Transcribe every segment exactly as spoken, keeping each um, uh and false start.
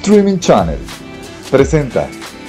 Streaming Channel presenta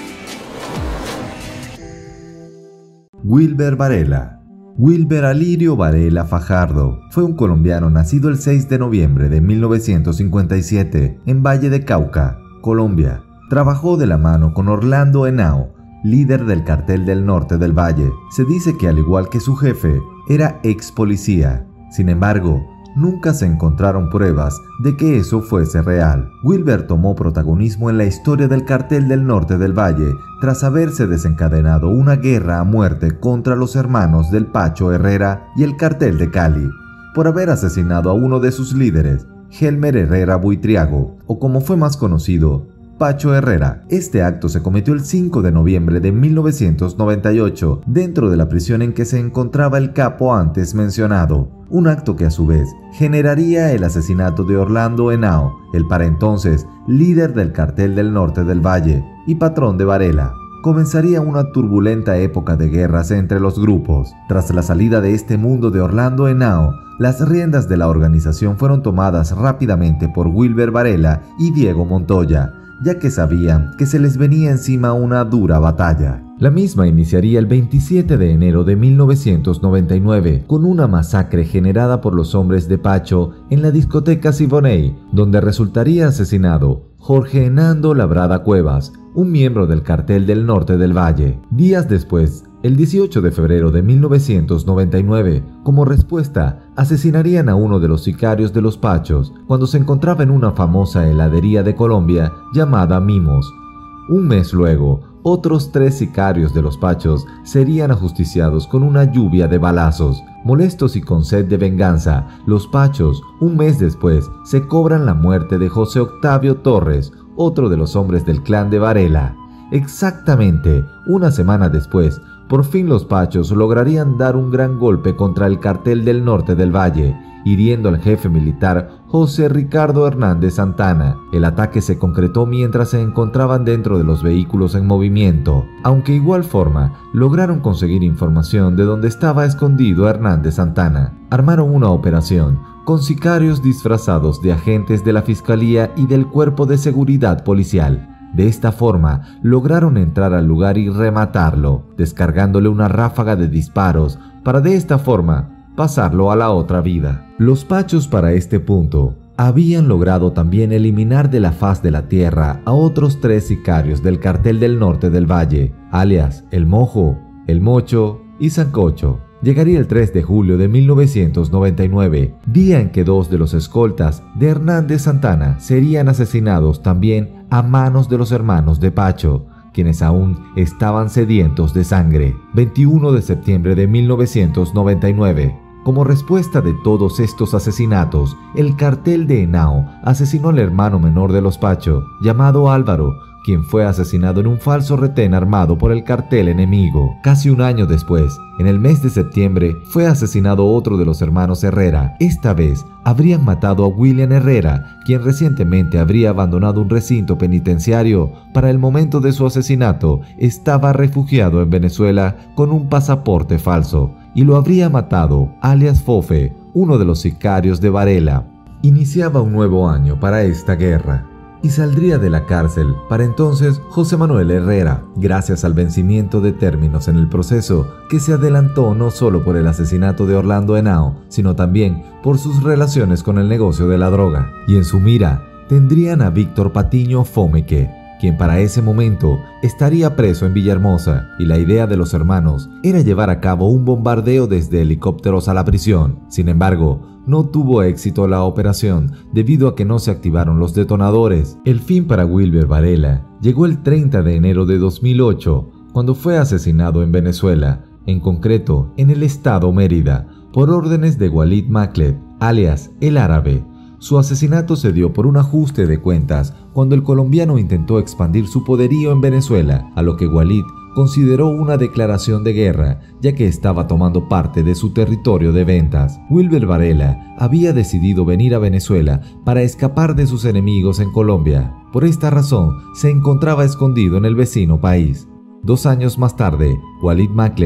Wilber Varela. Wilber Alirio Varela Fajardo fue un colombiano nacido el seis de noviembre de mil novecientos cincuenta y siete en Valle de Cauca, Colombia. Trabajó de la mano con Orlando Henao, líder del Cartel del Norte del Valle. Se dice que, al igual que su jefe, era ex policía. Sin embargo, nunca se encontraron pruebas de que eso fuese real. Wilber tomó protagonismo en la historia del Cartel del Norte del Valle tras haberse desencadenado una guerra a muerte contra los hermanos del Pacho Herrera y el Cartel de Cali, por haber asesinado a uno de sus líderes, Helmer Herrera Buitriago, o como fue más conocido, Pacho Herrera. Este acto se cometió el cinco de noviembre de mil novecientos noventa y ocho dentro de la prisión en que se encontraba el capo antes mencionado, un acto que a su vez generaría el asesinato de Orlando Henao, el para entonces líder del Cartel del Norte del Valle y patrón de Varela. Comenzaría una turbulenta época de guerras entre los grupos. Tras la salida de este mundo de Orlando Henao, las riendas de la organización fueron tomadas rápidamente por Wilber Varela y Diego Montoya, ya que sabían que se les venía encima una dura batalla. La misma iniciaría el veintisiete de enero de mil novecientos noventa y nueve con una masacre generada por los hombres de Pacho en la discoteca Siboney, donde resultaría asesinado Jorge Hernando Labrada Cuevas, un miembro del Cartel del Norte del Valle. Días después, el dieciocho de febrero de mil novecientos noventa y nueve, como respuesta, asesinarían a uno de los sicarios de los Pachos cuando se encontraba en una famosa heladería de Colombia llamada Mimos. Un mes luego, otros tres sicarios de los Pachos serían ajusticiados con una lluvia de balazos. Molestos y con sed de venganza, los Pachos, un mes después, se cobran la muerte de José Octavio Torres, otro de los hombres del clan de Varela. Exactamente una semana después, por fin los Pachos lograrían dar un gran golpe contra el Cartel del Norte del Valle, hiriendo al jefe militar José Ricardo Hernández Santana. El ataque se concretó mientras se encontraban dentro de los vehículos en movimiento, aunque igual forma lograron conseguir información de dónde estaba escondido Hernández Santana. Armaron una operación con sicarios disfrazados de agentes de la Fiscalía y del Cuerpo de Seguridad Policial. De esta forma, lograron entrar al lugar y rematarlo, descargándole una ráfaga de disparos para de esta forma pasarlo a la otra vida. Los Pachos para este punto habían logrado también eliminar de la faz de la tierra a otros tres sicarios del Cartel del Norte del Valle, alias El Mojo, El Mocho y Sancocho. Llegaría el tres de julio de mil novecientos noventa y nueve, día en que dos de los escoltas de Hernández Santana serían asesinados también a manos de los hermanos de Pacho, quienes aún estaban sedientos de sangre. veintiuno de septiembre de mil novecientos noventa y nueve. Como respuesta de todos estos asesinatos, el Cartel de Henao asesinó al hermano menor de los Pacho, llamado Álvaro, quien fue asesinado en un falso retén armado por el cartel enemigo. Casi un año después, en el mes de septiembre, fue asesinado otro de los hermanos Herrera. Esta vez, habrían matado a William Herrera, quien recientemente habría abandonado un recinto penitenciario. Para el momento de su asesinato, estaba refugiado en Venezuela con un pasaporte falso, y lo habría matado alias Fofe, uno de los sicarios de Varela. Iniciaba un nuevo año para esta guerra y saldría de la cárcel para entonces José Manuel Herrera, gracias al vencimiento de términos en el proceso que se adelantó no solo por el asesinato de Orlando Henao, sino también por sus relaciones con el negocio de la droga. Y en su mira tendrían a Víctor Patiño Fomeque, quien para ese momento estaría preso en Villahermosa, y la idea de los hermanos era llevar a cabo un bombardeo desde helicópteros a la prisión. Sin embargo, no tuvo éxito la operación debido a que no se activaron los detonadores. El fin para Wilber Varela llegó el treinta de enero de dos mil ocho, cuando fue asesinado en Venezuela, en concreto en el estado Mérida, por órdenes de Walid Maclet, alias El Árabe. Su asesinato se dio por un ajuste de cuentas cuando el colombiano intentó expandir su poderío en Venezuela, a lo que Walid consideró una declaración de guerra, ya que estaba tomando parte de su territorio de ventas. Wilber Varela había decidido venir a Venezuela para escapar de sus enemigos en Colombia. Por esta razón, se encontraba escondido en el vecino país. Dos años más tarde, Walid Maclet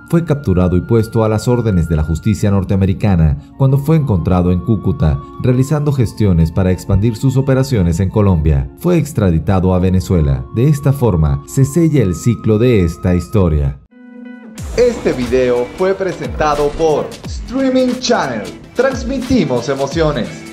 Fue capturado y puesto a las órdenes de la justicia norteamericana cuando fue encontrado en Cúcuta, realizando gestiones para expandir sus operaciones en Colombia. Fue extraditado a Venezuela. De esta forma, se sella el ciclo de esta historia. Este video fue presentado por Streaming Channel. Transmitimos emociones.